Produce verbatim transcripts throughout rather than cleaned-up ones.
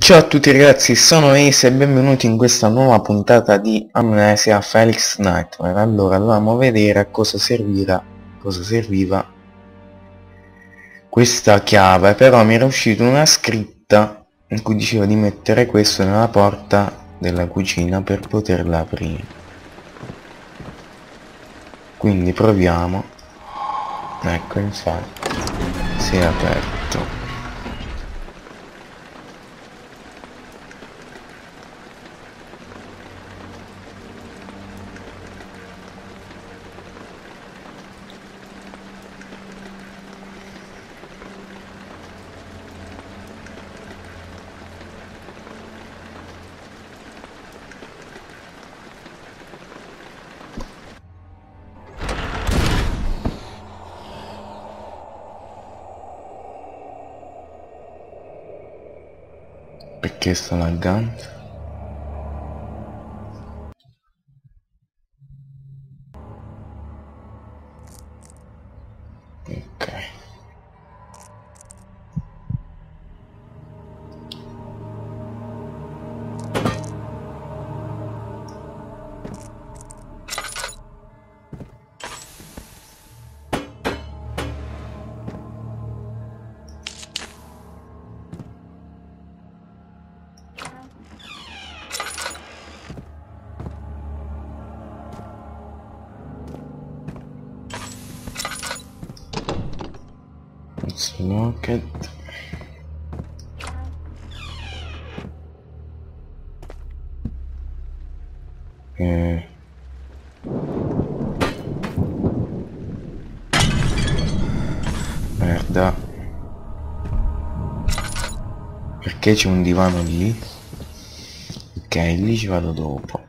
Ciao a tutti ragazzi, sono Ace e benvenuti in questa nuova puntata di Amnesia Felix Nightmare. Allora, dovevamo vedere a cosa serviva, cosa serviva questa chiave, però mi era uscita una scritta in cui diceva di mettere questo nella porta della cucina per poterla aprire. Quindi proviamo. Ecco, infatti si è aperto. Perché sto laggando? Ok. Rocket. Eh. Merda. Perché c'è un divano lì? Ok, lì ci vado dopo.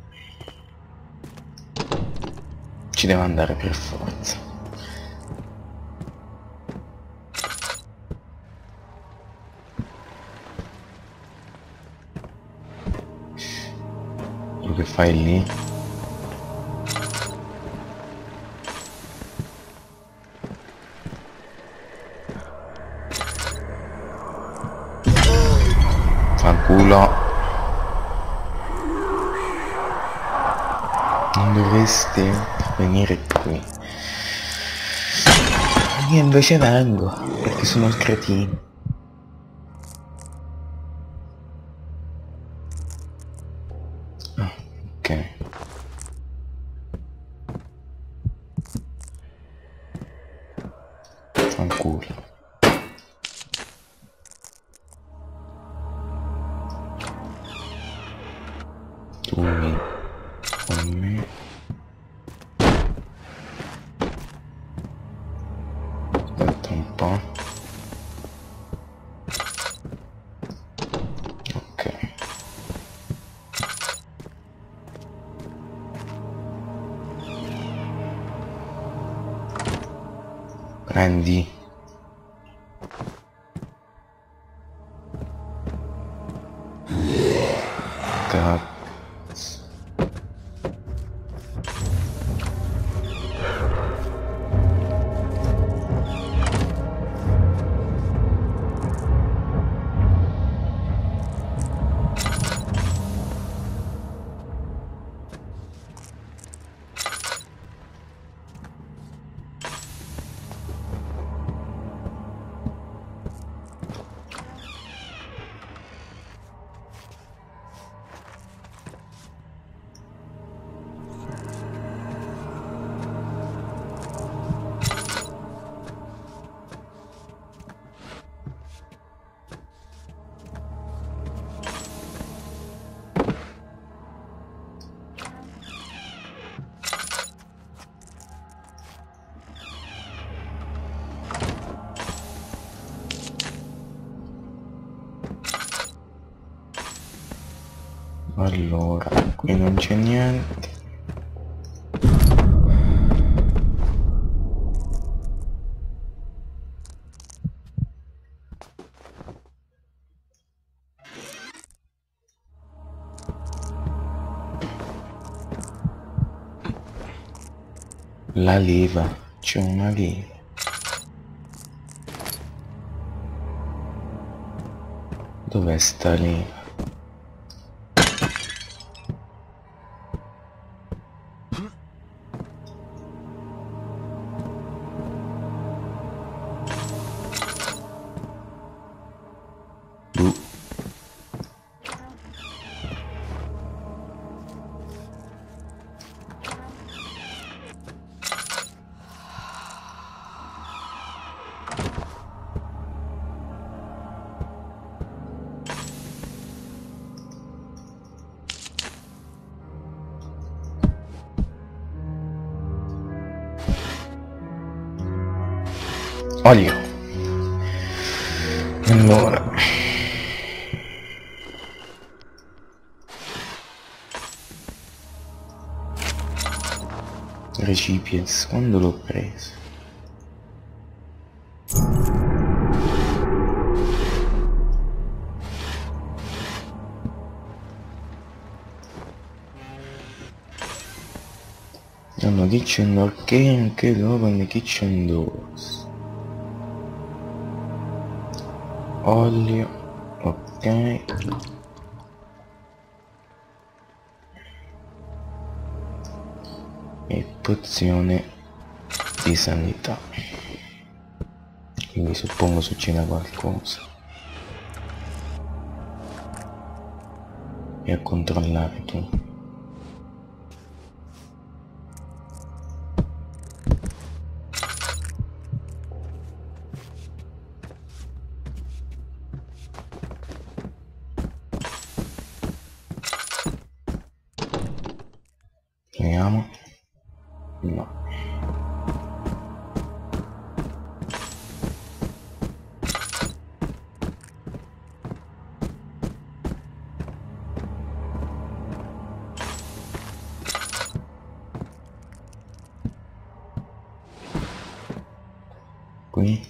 Ci devo andare per forza. Tu che fai lì? Fanculo. Non dovresti venire qui. Io invece vengo, perché sono il cretino. Ah, ok. Fanculo. Tu vieni con me. Aspetta un po'. Ok. Prendi. Cazzo. Allora, qui non c'è niente. La leva, c'è una leva. Dov'è sta leva? Olio. Allora. Recipients, quando l'ho preso? Hanno kitchen door key che open the kitchen doors. Olio, ok. E pozione di sanità, quindi suppongo succeda qualcosa. E a controllare tu. Vediamo. No. Qui.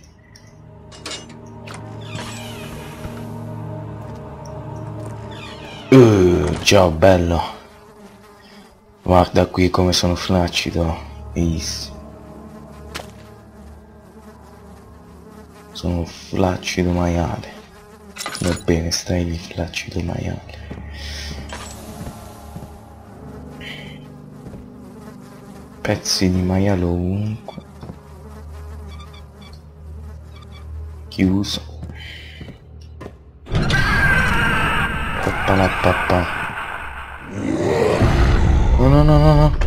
Uh, ciao bello. Guarda qui come sono flaccido. Easy. Sono flaccido maiale. Va bene, stai lì flaccido maiale. Pezzi di maiale ovunque. Chiuso. Papà la papà. No no no no no.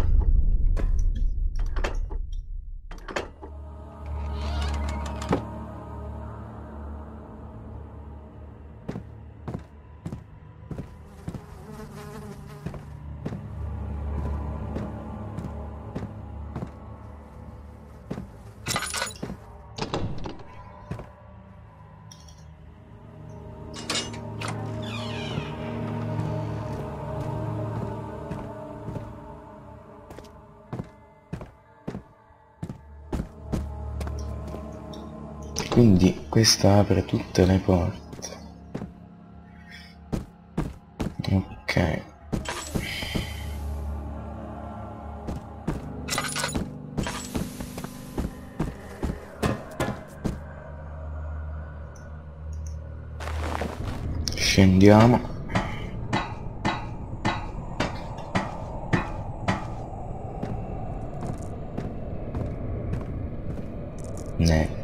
Quindi questa apre tutte le porte. Ok. Scendiamo. Nebbia.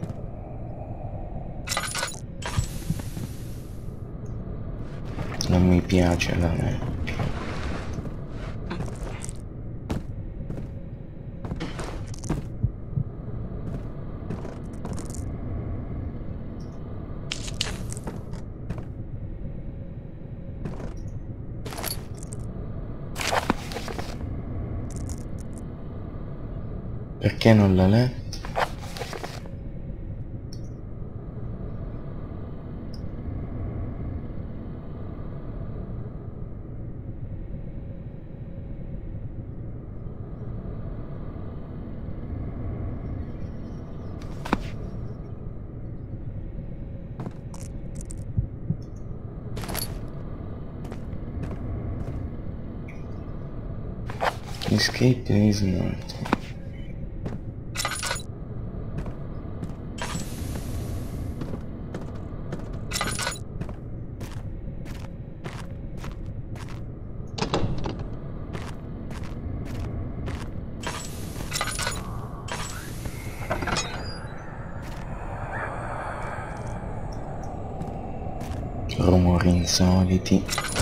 Non mi piace la nebbia. Perché non l'ha letto? Escape is not. Rumori insoliti.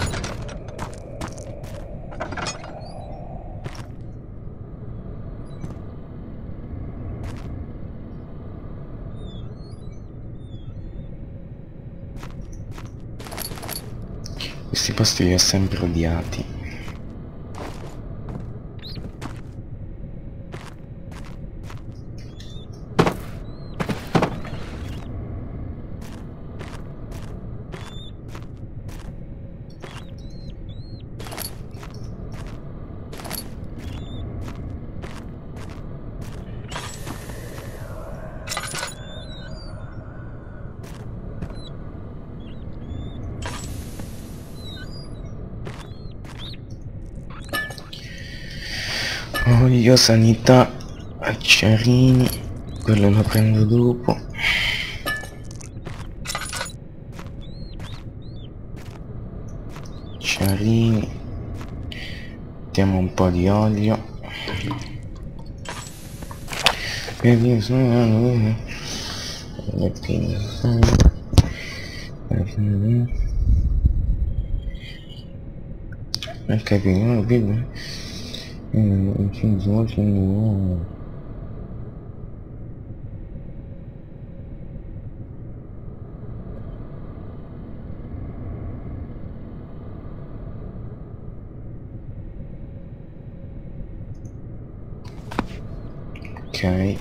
Questi posti li ho sempre odiati. Voglio sanità, acciarini, quello lo prendo dopo. Acciarini, mettiamo un po' di olio. E io sono le pinne. Ok, quindi ok.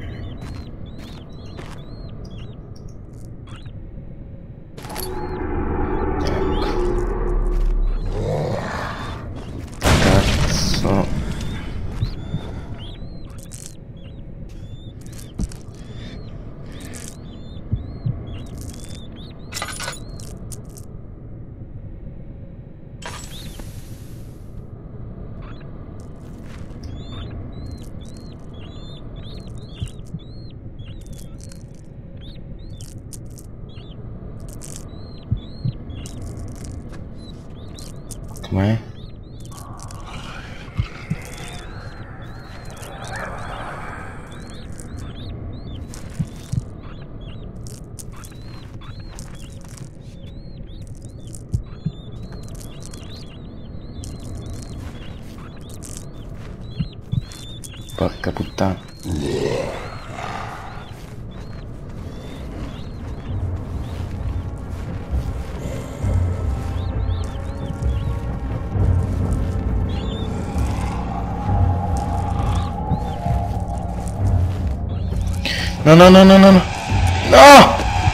Com'è? Porca puttana. No, no, no, no, no, no! No!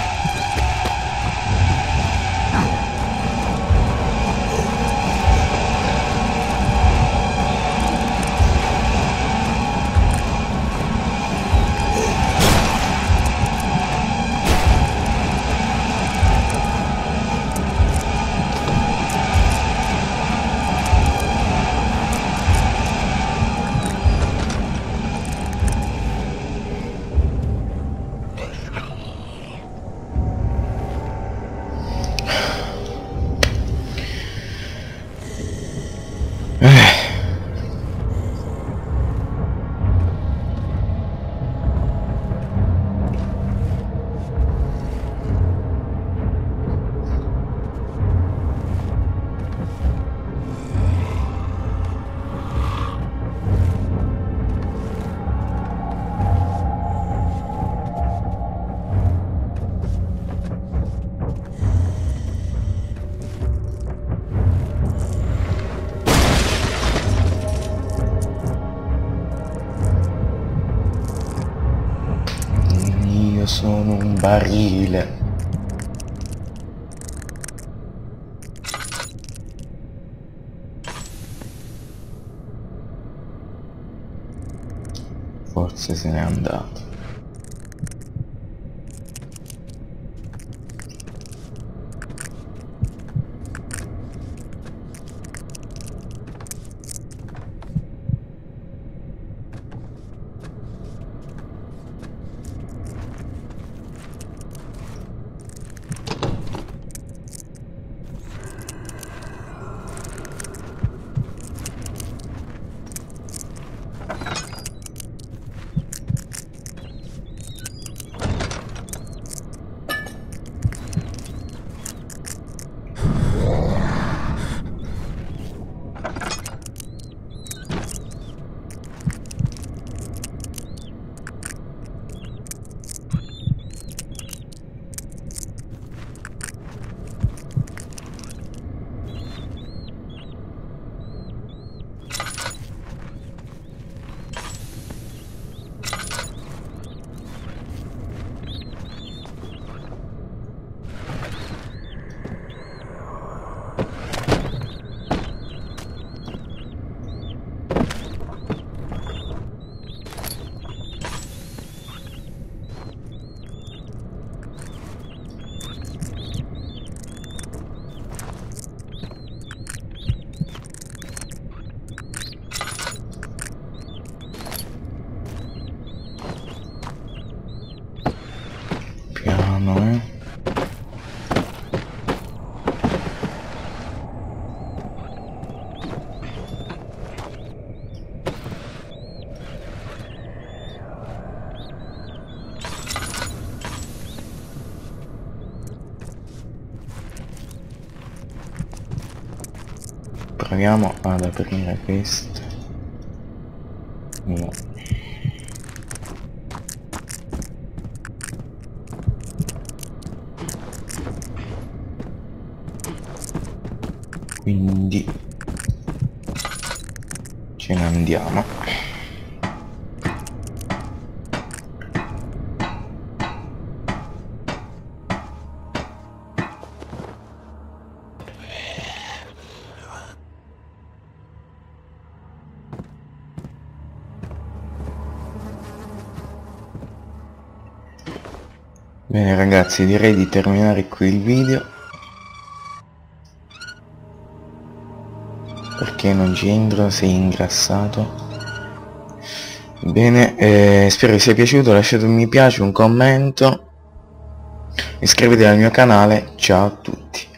Io sono un barile. Forse se n'è andato. proviamo ad aprire questo. No. Quindi ce ne andiamo. Bene ragazzi, direi di terminare qui il video, perché non ci entro, sei ingrassato. Bene, eh, spero vi sia piaciuto, lasciate un mi piace, un commento, iscrivetevi al mio canale, ciao a tutti.